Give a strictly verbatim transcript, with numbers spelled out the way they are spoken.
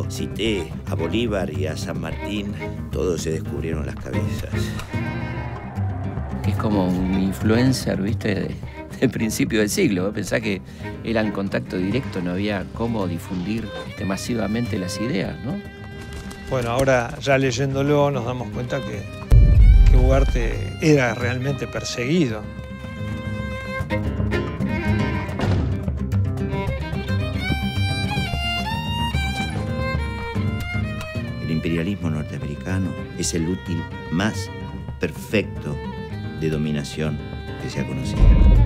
cuando cité a Bolívar y a San Martín, todos se descubrieron las cabezas. Es como un influencer, ¿viste? De, del principio del siglo. ¿eh? Pensá que era en contacto directo, no había cómo difundir este, masivamente las ideas, ¿no? Bueno, ahora ya leyéndolo nos damos cuenta que, que Ugarte era realmente perseguido. El imperialismo norteamericano es el útil más perfecto de dominación que se ha conocido.